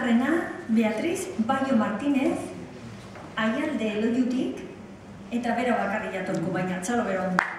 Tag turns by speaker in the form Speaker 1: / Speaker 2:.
Speaker 1: Bigarrena, Beatriz Bayo Martínez, Aialde Eloiutik, eta bera bakarri jatorko, baina txalo bero ondo.